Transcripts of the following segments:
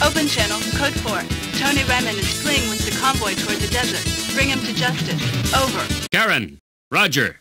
Open channel, code 4. Tony Raymond is fleeing with the convoy toward the desert. Bring him to justice. Over. Karen, Roger.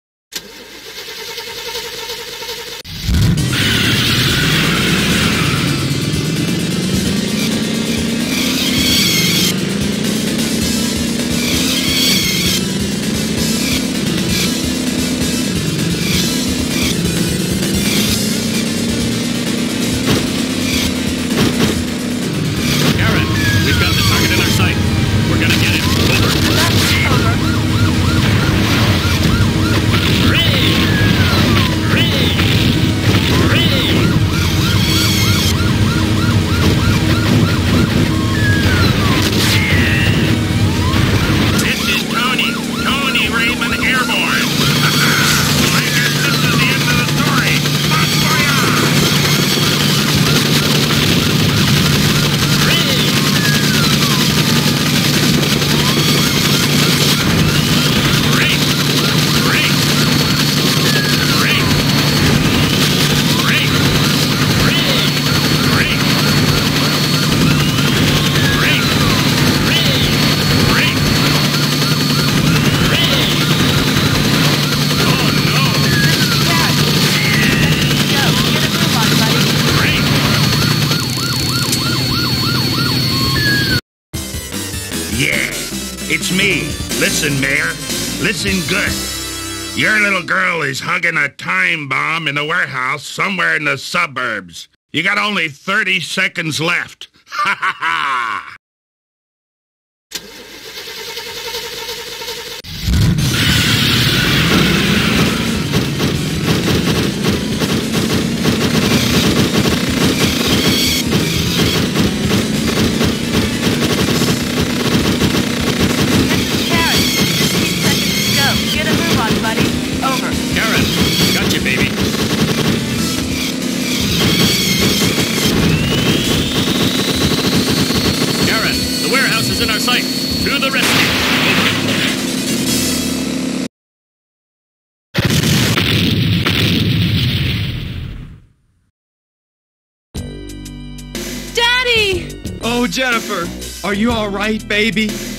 Yeah, it's me. Listen, Mayor. Listen good. Your little girl is hugging a time bomb in a warehouse somewhere in the suburbs. You got only 30 seconds left. Ha ha ha! In our sight. To the rescue. Daddy! Oh, Jennifer, are you all right, baby?